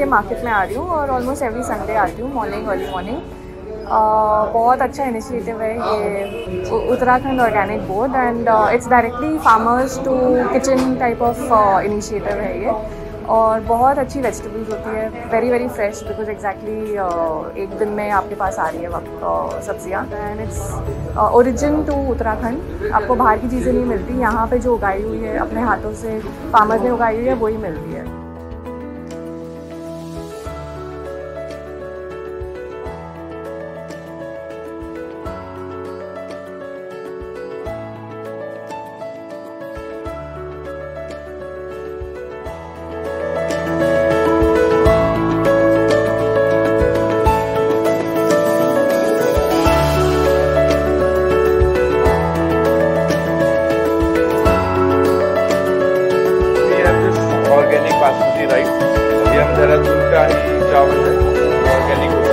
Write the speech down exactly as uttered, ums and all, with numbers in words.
Market में आ रही हूँ और ऑलमोस्ट एवरी संडे आती हूँ मॉर्निंग अर्ली मॉर्निंग। बहुत अच्छा इनिशिएटिव है ये Uttarakhand organic board and it's directly farmers to kitchen type of initiative है ये। और बहुत अच्छी वेजिटेबल्स होती है, very very fresh, because exactly एक दिन में आपके पास आ रही है वक्त सब्जियाँ। And it's origin to Uttarakhand. आपको बाहर की चीज़ें नहीं मिलती, यहाँ पे जो उगाई हुई है अपने हाथों से फार्मर्स ने उगाई हुई है वही मिलती है। ऑर्गेनिक बासमती राइस, अभी हम देहरादून का ही चावल है ऑर्गेनिक।